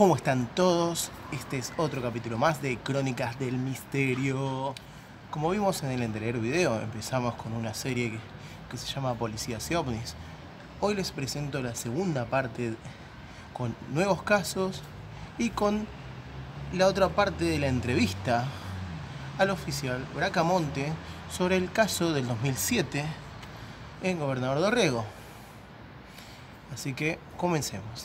¿Cómo están todos? Este es otro capítulo más de Crónicas del Misterio. Como vimos en el anterior video, empezamos con una serie que se llama Policías y OVNIs. Hoy les presento la segunda parte con nuevos casos y con la otra parte de la entrevista al oficial Bracamonte sobre el caso del 2007 en Gobernador Dorrego. Así que comencemos.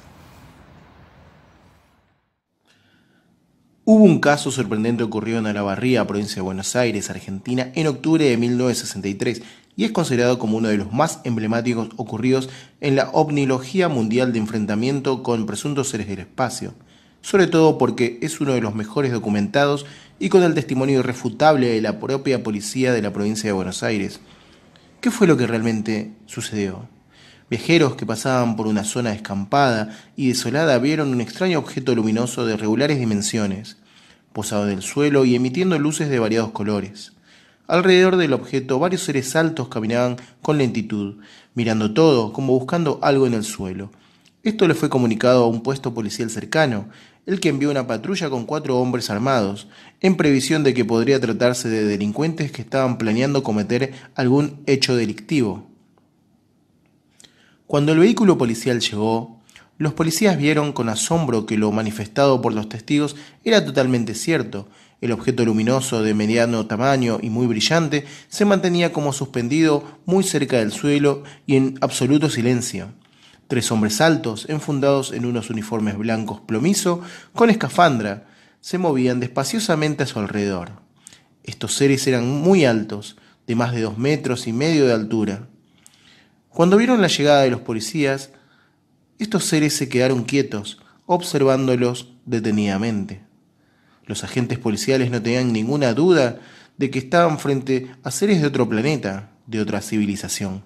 Hubo un caso sorprendente ocurrido en Olavarría, provincia de Buenos Aires, Argentina, en octubre de 1963 y es considerado como uno de los más emblemáticos ocurridos en la ovnilogía mundial de enfrentamiento con presuntos seres del espacio, sobre todo porque es uno de los mejores documentados y con el testimonio irrefutable de la propia policía de la provincia de Buenos Aires. ¿Qué fue lo que realmente sucedió? Viajeros que pasaban por una zona descampada y desolada vieron un extraño objeto luminoso de regulares dimensiones, posado en el suelo y emitiendo luces de variados colores. Alrededor del objeto varios seres altos caminaban con lentitud, mirando todo como buscando algo en el suelo. Esto le fue comunicado a un puesto policial cercano, el que envió una patrulla con 4 hombres armados, en previsión de que podría tratarse de delincuentes que estaban planeando cometer algún hecho delictivo. Cuando el vehículo policial llegó, los policías vieron con asombro que lo manifestado por los testigos era totalmente cierto. El objeto luminoso de mediano tamaño y muy brillante se mantenía como suspendido muy cerca del suelo y en absoluto silencio. 3 hombres altos, enfundados en unos uniformes blancos plomizo, con escafandra, se movían despaciosamente a su alrededor. Estos seres eran muy altos, de más de 2,5 metros de altura. Cuando vieron la llegada de los policías, estos seres se quedaron quietos, observándolos detenidamente. Los agentes policiales no tenían ninguna duda de que estaban frente a seres de otro planeta, de otra civilización.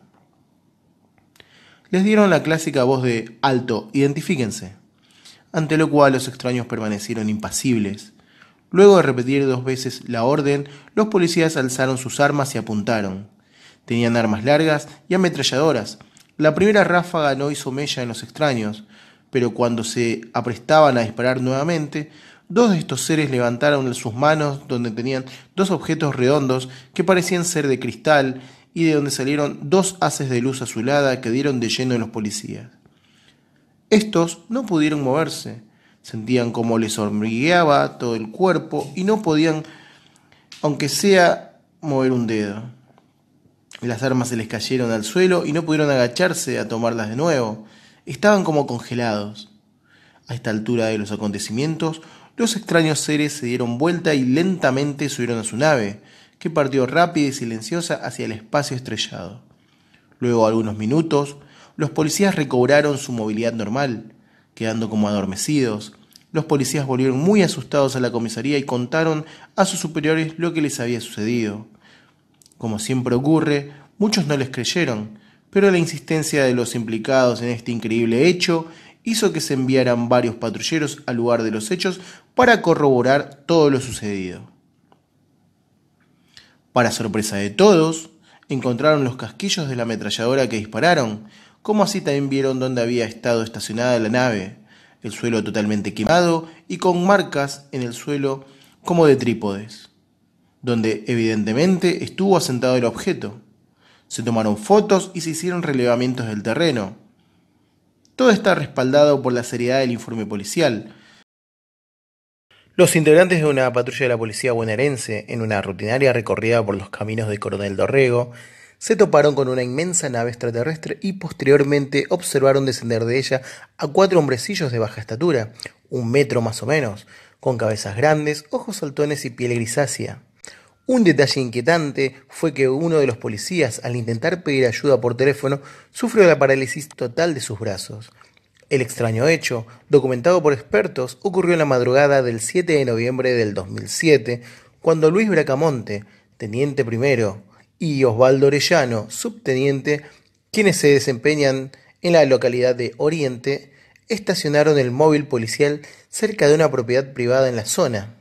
Les dieron la clásica voz de «Alto, identifíquense», ante lo cual los extraños permanecieron impasibles. Luego de repetir 2 veces la orden, los policías alzaron sus armas y apuntaron. Tenían armas largas y ametralladoras. La primera ráfaga no hizo mella en los extraños, pero cuando se aprestaban a disparar nuevamente, 2 de estos seres levantaron sus manos donde tenían 2 objetos redondos que parecían ser de cristal y de donde salieron 2 haces de luz azulada que dieron de lleno en los policías. Estos no pudieron moverse, sentían como les hormigueaba todo el cuerpo y no podían, aunque sea, mover un dedo. Las armas se les cayeron al suelo y no pudieron agacharse a tomarlas de nuevo. Estaban como congelados. A esta altura de los acontecimientos, los extraños seres se dieron vuelta y lentamente subieron a su nave, que partió rápida y silenciosa hacia el espacio estrellado. Luego de algunos minutos, los policías recobraron su movilidad normal, quedando como adormecidos. Los policías volvieron muy asustados a la comisaría y contaron a sus superiores lo que les había sucedido. Como siempre ocurre, muchos no les creyeron, pero la insistencia de los implicados en este increíble hecho hizo que se enviaran varios patrulleros al lugar de los hechos para corroborar todo lo sucedido. Para sorpresa de todos, encontraron los casquillos de la ametralladora que dispararon, como así también vieron dónde había estado estacionada la nave, el suelo totalmente quemado y con marcas en el suelo como de trípodes, donde evidentemente estuvo asentado el objeto. Se tomaron fotos y se hicieron relevamientos del terreno. Todo está respaldado por la seriedad del informe policial. Los integrantes de una patrulla de la policía bonaerense, en una rutinaria recorrida por los caminos de Coronel Dorrego, se toparon con una inmensa nave extraterrestre y posteriormente observaron descender de ella a 4 hombrecillos de baja estatura, 1 metro más o menos, con cabezas grandes, ojos saltones y piel grisácea. Un detalle inquietante fue que uno de los policías, al intentar pedir ayuda por teléfono, sufrió la parálisis total de sus brazos. El extraño hecho, documentado por expertos, ocurrió en la madrugada del 7 de noviembre del 2007, cuando Luis Bracamonte, teniente primero, y Osvaldo Orellano, subteniente, quienes se desempeñan en la localidad de Oriente, estacionaron el móvil policial cerca de una propiedad privada en la zona.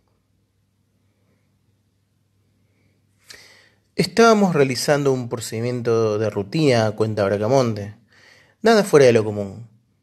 Estábamos realizando un procedimiento de rutina, cuenta Bracamonte. Nada fuera de lo común.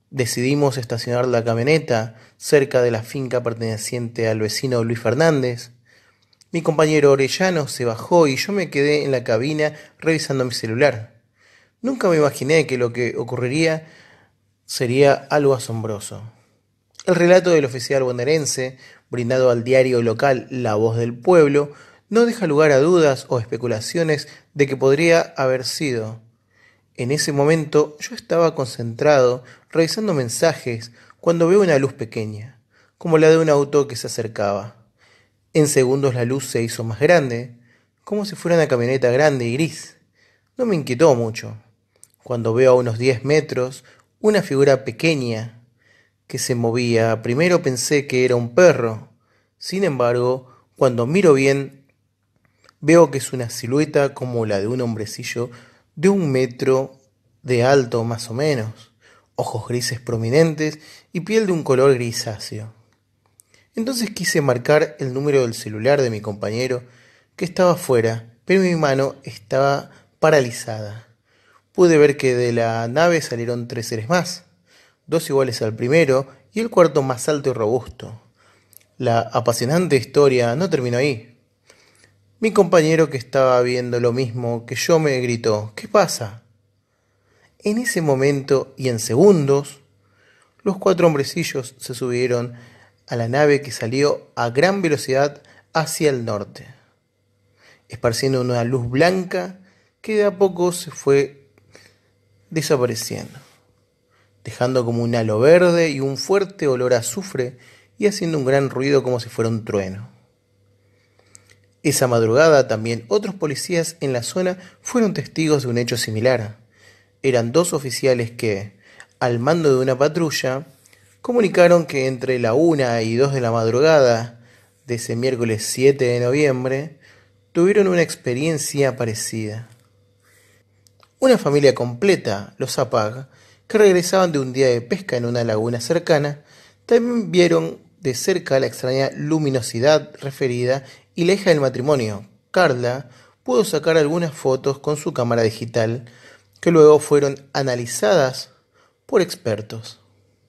Decidimos estacionar la camioneta cerca de la finca perteneciente al vecino Luis Fernández. Mi compañero Orellano se bajó y yo me quedé en la cabina revisando mi celular. Nunca me imaginé que lo que ocurriría sería algo asombroso. El relato del oficial bonaerense, brindado al diario local La Voz del Pueblo, no deja lugar a dudas o especulaciones de que podría haber sido. En ese momento yo estaba concentrado revisando mensajes cuando veo una luz pequeña, como la de un auto que se acercaba. En segundos la luz se hizo más grande, como si fuera una camioneta grande y gris. No me inquietó mucho. Cuando veo a unos 10 metros una figura pequeña que se movía, primero pensé que era un perro. Sin embargo, cuando miro bien, veo que es una silueta como la de un hombrecillo de 1 metro de alto más o menos, ojos grises prominentes y piel de un color grisáceo. Entonces quise marcar el número del celular de mi compañero, que estaba afuera, pero mi mano estaba paralizada. Pude ver que de la nave salieron 3 seres más, 2 iguales al primero y el cuarto más alto y robusto. La apasionante historia no terminó ahí. Mi compañero, que estaba viendo lo mismo que yo, me gritó: ¿qué pasa? En ese momento y en segundos, los 4 hombrecillos se subieron a la nave que salió a gran velocidad hacia el norte, esparciendo una luz blanca que de a poco se fue desapareciendo, dejando como un halo verde y un fuerte olor a azufre y haciendo un gran ruido como si fuera un trueno. Esa madrugada también otros policías en la zona fueron testigos de un hecho similar. Eran 2 oficiales que, al mando de una patrulla, comunicaron que entre la 1 y 2 de la madrugada de ese miércoles 7 de noviembre tuvieron una experiencia parecida. Una familia completa, los Zapag, que regresaban de un día de pesca en una laguna cercana, también vieron de cerca la extraña luminosidad referida y la hija del matrimonio, Carla, pudo sacar algunas fotos con su cámara digital que luego fueron analizadas por expertos.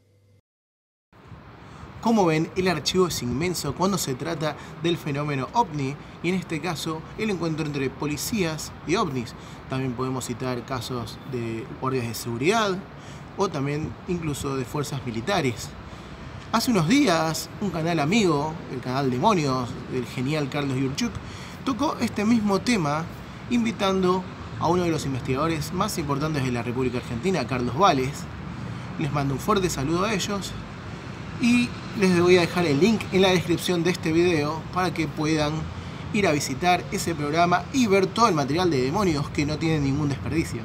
Como ven, el archivo es inmenso cuando se trata del fenómeno ovni y en este caso el encuentro entre policías y ovnis. También podemos citar casos de guardias de seguridad o también incluso de fuerzas militares. Hace unos días, un canal amigo, el canal Demonios, del genial Carlos Yurchuk, tocó este mismo tema invitando a uno de los investigadores más importantes de la República Argentina, Carlos Vales. Les mando un fuerte saludo a ellos y les voy a dejar el link en la descripción de este video para que puedan ir a visitar ese programa y ver todo el material de Demonios, que no tiene ningún desperdicio.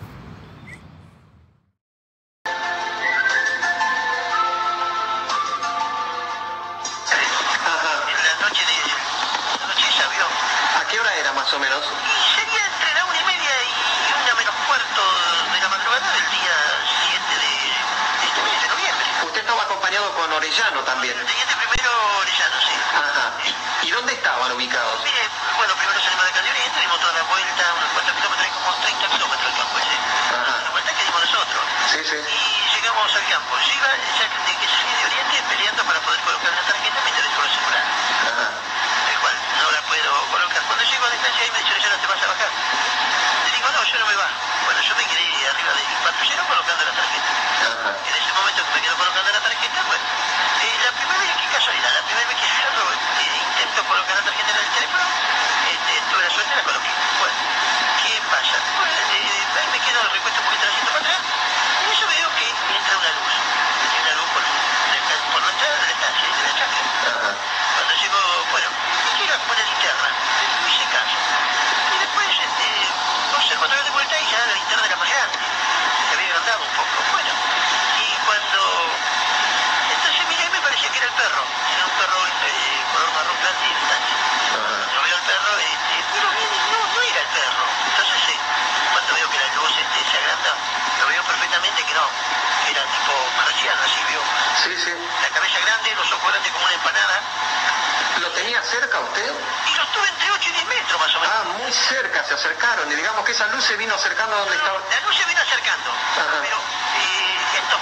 Más o menos. Y sería entre la 1:30 y 1 menos cuarto de la madrugada del día 7 de este mes de noviembre. Usted estaba acompañado con Orellano también. El teniente primero Orellano, sí. Ajá. ¿Y dónde estaban ubicados? Mire, bueno, primero salimos de Calle Oriente, dimos toda la vuelta, unos 4 kilómetros, hay como 30 kilómetros el campo ese. Ajá. La vuelta que dimos nosotros. Sí, sí. Y llegamos al campo. Yo iba, ya que salí de Oriente, peleando para poder colocar la tarjeta, me interesó el celular. Ajá. El cual no la puedo colocar. Cuando llego a distancia ahí me dice: ¿ya no te vas a bajar? Le digo: no, yo no me bajo. Bueno, yo me quedé arriba del patrullero colocando la tarjeta. Ajá. En ese momento que me quedo colocando la tarjeta, bueno, la primera vez, qué casualidad, la primera vez que agarro, intento colocar la tarjeta en el teléfono, tuve la suerte y la coloqué. Bueno, ¿qué pasa? Bueno, ahí me quedo, recuesto un poquito el asiento para atrás, y eso veo que entra una luz. Una luz por la entrada de la estancia, de la chacra. Ajá. Cuando llego, bueno, me queda como una linterna, me hice caso. Y después observo otra vez de vuelta y ya la linterna era más grande, se había agrandado un poco. Bueno, y cuando entonces miré, me parecía que era el perro, era un perro color marrón claro y distancia. Lo veo al perro, pero bien, no era el perro. Entonces cuando veo que la luz se agranda, lo veo perfectamente que no, que era tipo marciano, así veo. Sí, sí. La cabeza grande, los ojos grandes como una empanada. ¿Lo tenía cerca usted? Y lo tuve entre 8 y 10 metros más o menos. Ah, muy cerca, se acercaron. Y digamos que esa luz se vino acercando a donde estaba. La luz se vino acercando. Ajá. Pero estos pequeños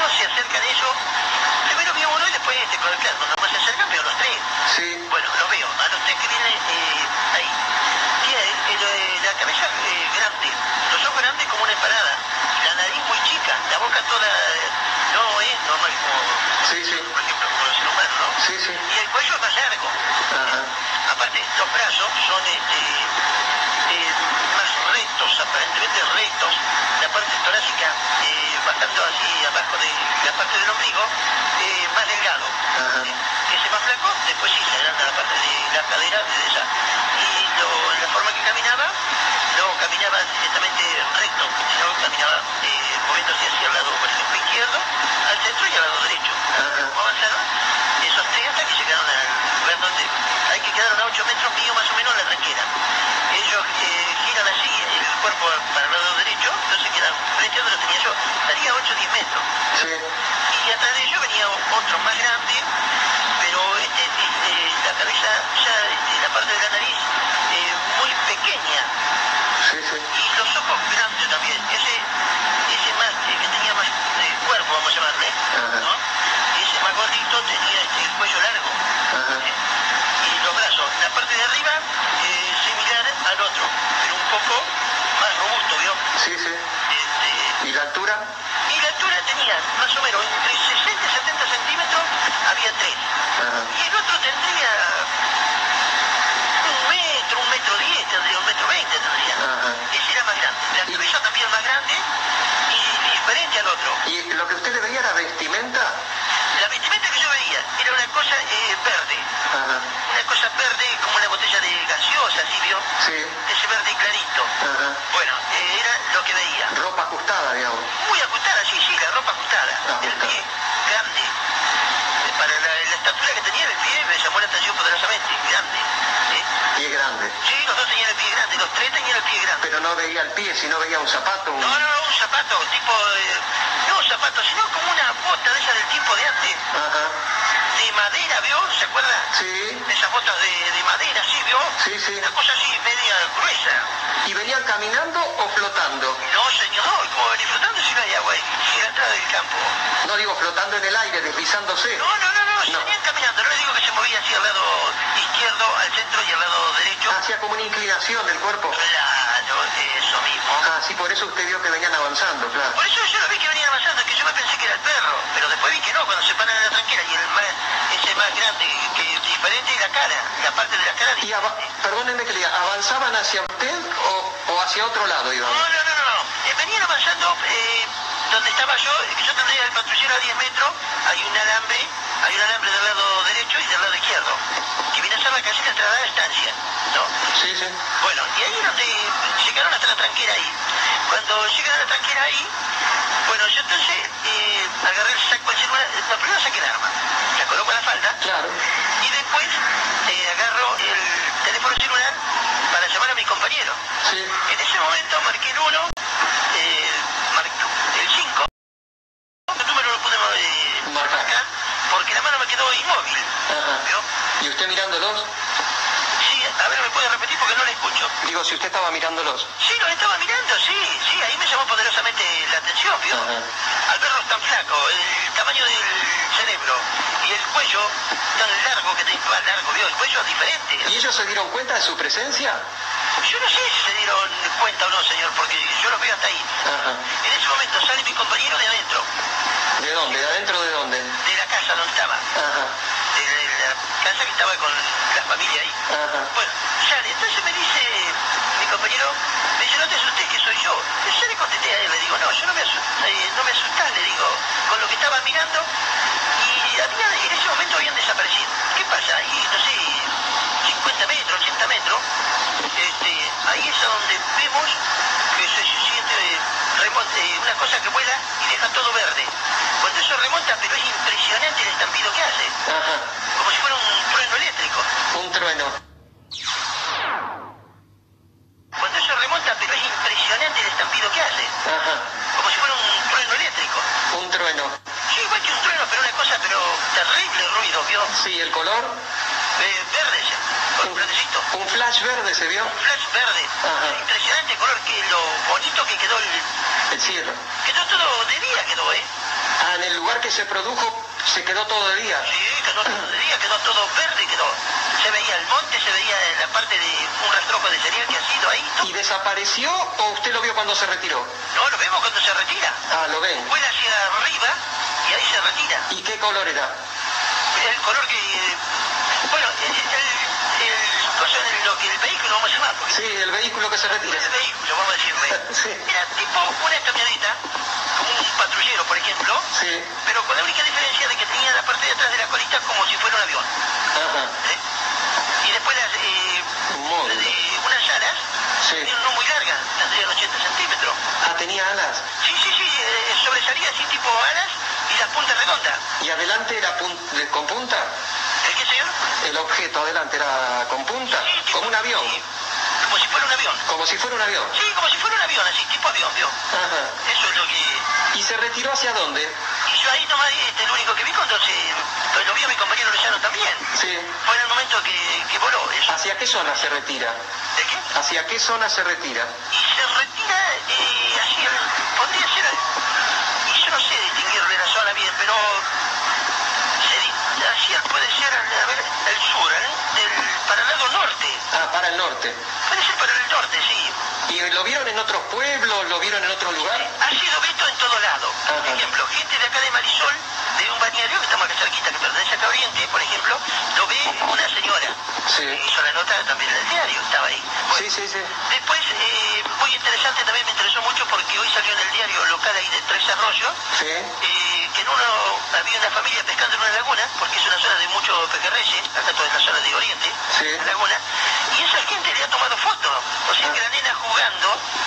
uno se acercan ellos. Primero veo uno y después claro, cuando más se acercan veo los tres. Sí. Bueno, los veo. A los tres que vienen ahí. Tiene la cabeza grande, los ojos grandes como una empanada, la nariz muy chica, la boca toda, no es normal como, Sí, sí. por ejemplo, como los seres humanos, ¿no? Sí, sí. Y el cuello es más largo. Ajá. Aparte, los brazos son más rectos, aparentemente rectos, la parte torácica bastante así abajo de la parte del ombligo, más delgado. Ajá. Ese más flaco, después sí se agranda la parte de la cadera de esa. Y la forma que caminaba, no caminaba directamente recto, sino caminaba moviéndose hacia el lado, por ejemplo, izquierdo, al centro y al lado derecho. ¿Cómo avanzaron? Esos tres hasta que llegaron al lugar donde hay que quedar a 8 metros mío más o menos la tranquera. Ellos giran así el cuerpo para el lado derecho, entonces quedan frente a donde lo tenía yo, estaría a 8 o 10 metros. Sí. Y atrás de ellos venía otro más grande, pero la cabeza, ya la parte de la nariz, muy pequeña. Sí, sí. Y los ojos grandes también. Ese más, que tenía más cuerpo, vamos a llamarle, ¿no? Ese más gordito tenía el cuello largo. Ajá. Y los brazos, la parte de arriba, similar al otro, pero un poco más robusto, ¿vio? Sí, sí. ¿Y la altura? Y la altura tenía más o menos entre 60 y 70 centímetros, había tres. Ajá. Y el otro tendría 1 metro 10, tendría 1,20 m tendría. Ajá. Ese era más grande. La cabeza también más grande y diferente al otro. ¿Y lo que usted le veía era vestimenta? La vestimenta que yo veía era una cosa verde. Ajá. Una cosa verde como una botella de gaseosa, ¿sí vio? Sí. Ese verde clarito. Ajá. Bueno, era lo que veía. Ropa ajustada, digamos. Muy ajustada, sí, la ropa ajustada. El Ajustada. pie grande. Para la estatura que tenía el pie me llamó la atención poderosamente, grande. Pie grande. Sí, los dos tenían el pie grande, los tres tenían el pie grande. Pero no veía el pie, sino veía un zapato. No, un zapato, tipo, no zapato, sino como una bota de esa del tiempo de antes. Ajá. De madera, ¿vio? ¿Se acuerda? Sí. Esas botas de madera, ¿sí, vio? Sí, sí. Una cosa así, media gruesa. ¿Y venían caminando o flotando? No, señor, no, como disfrutando si no hay agua, y la entrada del campo. No digo flotando en el aire, deslizándose. No, No. venían caminando, no le digo que se movía así al lado izquierdo, al centro y al lado derecho. Hacía como una inclinación del cuerpo. Claro, eso mismo. Ah, sí, por eso usted vio que venían avanzando, claro. Por eso yo lo vi que venían avanzando, que yo me pensé que era el perro, pero después vi que no, cuando se paran en la tranquera y ese más grande, que diferente, y la cara, la parte de la cara Y diferente. perdónenme que le diga, ¿avanzaban hacia usted o hacia otro lado iban? No. Venían avanzando donde estaba yo, que yo tendría el patrullero a 10 metros, hay un alambre del lado derecho y del lado izquierdo, que viene a ser la casilla de entrada de la estancia, ¿no? Sí, sí. Bueno, y ahí es donde llegaron hasta la tranquera ahí. Cuando llegan a la tranquera ahí, bueno, yo entonces agarré el saco del celular, primero saqué el arma, la coloco en la falda, Claro. y después agarro el teléfono celular para llamar a mi compañero. Sí. En ese momento marqué el 1, el 5, el número lo pude Marcar. porque la mano me quedó inmóvil. Ajá. ¿Vio? ¿Y usted mirándolos? Sí, a ver, ¿me puede repetir porque no le escucho? Digo, si usted estaba mirándolos. Sí, los estaba mirando, sí, ahí me llamó poderosamente la atención, ¿vio? Ajá. Al verlos tan flaco, el tamaño del cerebro y el cuello tan largo que tenía, largo, ¿vio? El cuello es diferente. ¿Y ellos se dieron cuenta de su presencia? Yo no sé si se dieron cuenta o no, señor, porque yo los veo hasta ahí. Ajá. En ese momento sale mi compañero de adentro, ¿De dónde? ¿De adentro de dónde? de la casa donde estaba, Ajá. de la casa que estaba con la familia ahí. Ajá. Bueno, sale, entonces me dice mi compañero, me dice, no te asustes que soy yo. Yo le contesté a él, le digo, no, yo no me asustás, le digo, con lo que estaba mirando, y en ese momento habían desaparecido. ¿Qué pasa? Ahí, no sé, 50 metros, 80 metros, ahí es donde vemos que se siente una cosa que vuela y deja todo verde. Cuando eso remonta, pero es impresionante el estampido que hace, Ajá. como si fuera un trueno eléctrico. Un trueno. Cuando eso remonta, pero es impresionante el estampido que hace, Ajá. como si fuera un trueno eléctrico. Un trueno. Sí, igual que un trueno, pero una cosa, pero terrible ruido, ¿vio? Sí, el color. Verde, con un verdecito. Un flash verde se vio. Un flash verde. Ajá. Impresionante color, que lo bonito que quedó El cierre. quedó todo de día, quedó, ¿eh? Ah, Ah, en el lugar que se produjo se quedó todo de día. Sí, quedó todo de día, quedó todo verde, se veía el monte, se veía la parte de un rastrojo de cereal que ha sido ahí. ¿Y desapareció o usted lo vio cuando se retiró? No, lo vemos cuando se retira. Ah, lo ven. Vuela hacia arriba y ahí se retira. ¿Y qué color era? El color que... Bueno, el vehículo, vamos a llamar. Sí, el vehículo que se retira. El vehículo, vamos a decirle. Sí. Era tipo una camioneta, como un patrullero, por ejemplo, Sí. pero con la única diferencia de que tenía la parte de atrás de la colita como si fuera un avión. Ajá. ¿Sí? Y después Módulo. unas alas, Sí. no muy largas, tendrían 80 centímetros. Ah, tenía alas. Sí, sobresalía así tipo alas y las puntas redondas. ¿Y adelante era con punta? ¿El qué, señor? El objeto adelante era con punta, Sí, tipo- como un avión. sí, como si fuera un avión. Como si fuera un avión. Sí, como si fuera un avión, así, tipo avión, ¿vio? Ajá. Eso es lo que... ¿Y se retiró hacia dónde? Y yo ahí nomás, el único que vi cuando lo vio mi compañero Luciano también. Sí. Fue en el momento que voló eso. ¿Hacia qué zona se retira? ¿De qué? ¿Hacia qué zona se retira? Y se retira así, podría ser... Y yo no sé distinguirle la zona bien, pero... Así puede ser, a ver, el sur, para el lado norte. Ah, para el norte. Puede ser para el norte, sí. ¿Y lo vieron en otros pueblos? ¿Lo vieron en otro lugar? Ha sido visto en todo lado. Por Ajá. ejemplo, gente de acá de Marisol, de un balneario que estamos acá cerquita, que pertenece a Oriente, por ejemplo, lo ve una señora. Sí. Hizo la nota también en el diario, estaba ahí. Bueno, Sí. después, muy interesante, también me interesó mucho porque hoy salió en el diario local ahí de Tres Arroyos, Sí. que en uno había una familia pescando en una laguna, porque es una zona de mucho pejerreyes, acá toda la zona de Oriente, Sí. la laguna, y esa gente le ha tomado fotos. O sea que la nena jugando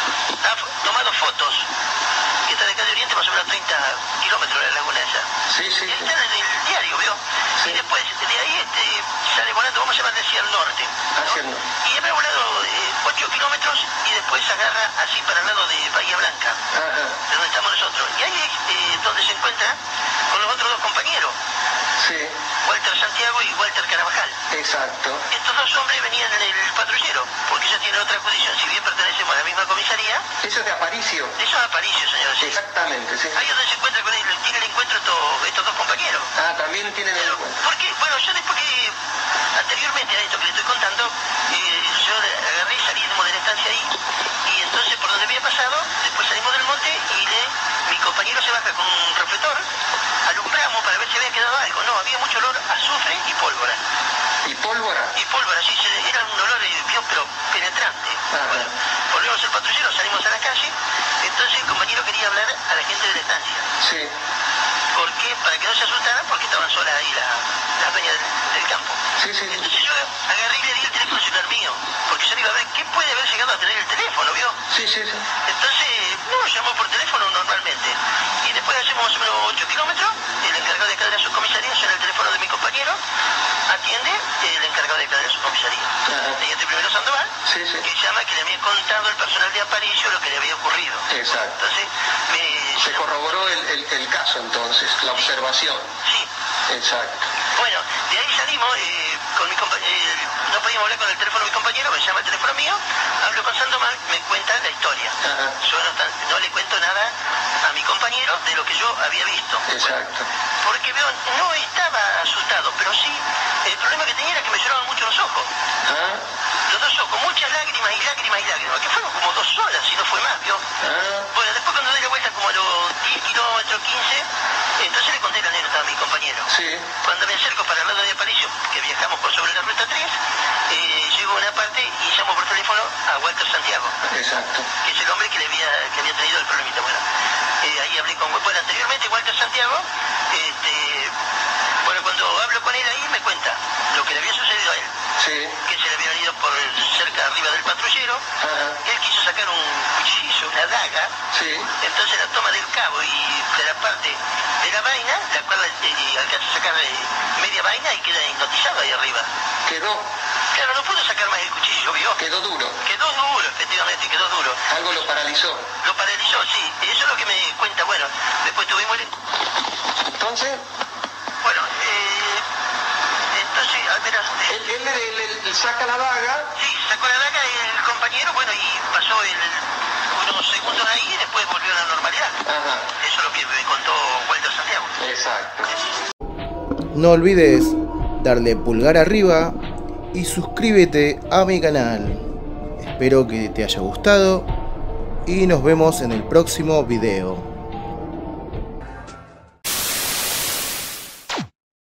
ha tomado fotos. Que está de acá de Oriente, más o menos 30 kilómetros de la laguna esa. Sí. Y está en el diario, ¿vio? Sí. Y después de ahí sale volando, vamos a llamarle hacia el norte. ¿no? Hacia el norte. Y habrá volado 8 kilómetros y después agarra así para el lado de Bahía Blanca, Ajá. de donde estamos nosotros. Y ahí es donde se encuentra con los otros dos compañeros, Sí. Walter Santiago y Walter Carabajal. Exacto. Estos dos hombres venían en el patrullero, porque ellos tienen otra jurisdicción, si bien pertenecemos a la misma comisaría, Eso es de Aparicio. eso es Aparicio, señor. Sí. Exactamente, sí. Ahí es donde se encuentra con él, tiene el encuentro estos dos compañeros. Ah, también tienen el... Porque, bueno, yo después que, anteriormente a esto que le estoy contando, yo agarré y salimos de la estancia ahí, y entonces por donde había pasado, después salimos del monte y mi compañero se baja con un reflector, alumbramos para ver si había quedado algo. No, había mucho olor a azufre y pólvora. ¿Y pólvora? Y pólvora, sí, era un olor, pero penetrante. Ajá. Bueno, volvimos al patrullero, salimos a la calle, entonces el compañero quería hablar a la gente de la estancia. Sí. ¿Por qué? Para que no se asustaran, porque estaban solas ahí las peñas del campo. Sí. Entonces yo agarré y le di el teléfono celular mío, porque yo le iba a ver qué puede haber llegado a tener el teléfono, ¿vio? Sí. Entonces, no, llamó por teléfono normalmente. Y después hacemos más o menos 8 kilómetros, el encargado de acá de la subcomisaría suena el teléfono de mi compañero, atiende el encargado de acá de la subcomisaría. Ajá. Teniente primero Sandoval, Sí. que llama que le había contado el personal de Aparicio lo que le había ocurrido. Exacto. Entonces, Se corroboró el caso entonces, la observación. sí. Exacto. Bueno, de ahí salimos, con mi no podíamos hablar con el teléfono de mi compañero, me llama el teléfono mío, hablo con Sandoval, me cuenta la historia. Ajá. Yo no le cuento nada a mi compañero de lo que yo había visto. Exacto. Porque veo, no estaba asustado, pero sí, el problema que tenía era que me lloraban mucho los ojos. Ah, Los dos ojos, muchas lágrimas y lágrimas y lágrimas, que fueron como 2 horas, si no fue más, ¿vio? ah, Bueno, después cuando doy la vuelta como a los 10 kilómetros, 15, entonces le conté la anécdota a mi compañero. sí. Cuando me acerco para el lado de Aparicio, que viajamos por sobre la ruta 3, llego a una parte y llamo por teléfono a Walter Santiago, Exacto. que es el hombre que había tenido el problemita. Bueno, ahí hablé con anteriormente Walter Santiago, bueno, cuando hablo con él ahí me cuenta lo que le había sucedido a él, Sí. que se le había venido por cerca arriba del patrullero, Ajá. él quiso sacar un cuchillo, una daga, Sí. entonces la toma del cabo y de la parte de la vaina, la cual alcanza a sacar media vaina y queda hipnotizado ahí arriba. Quedó Claro, no pudo sacar más el cuchillo, ¿vio? Quedó duro. Quedó duro, efectivamente, quedó duro. Algo lo paralizó. Lo paralizó, sí. Eso es lo que me cuenta. Bueno, después tuvimos el... Entonces, Bueno, entonces, al menos... él le saca la daga. Sí, sacó la daga el compañero, bueno, y pasó unos segundos ahí y después volvió a la normalidad. Ajá. Eso es lo que me contó Walter Santiago. Exacto. No olvides darle pulgar arriba y suscríbete a mi canal. Espero que te haya gustado y nos vemos en el próximo video.